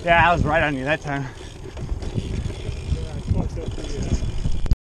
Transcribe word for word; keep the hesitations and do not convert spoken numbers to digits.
Yeah, I was right on you that time.